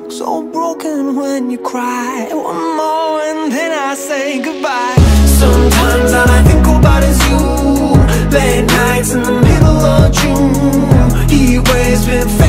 So broken when you cry. One more and then I say goodbye. Sometimes all I think about is you. Late nights in the middle of June. Heat waves been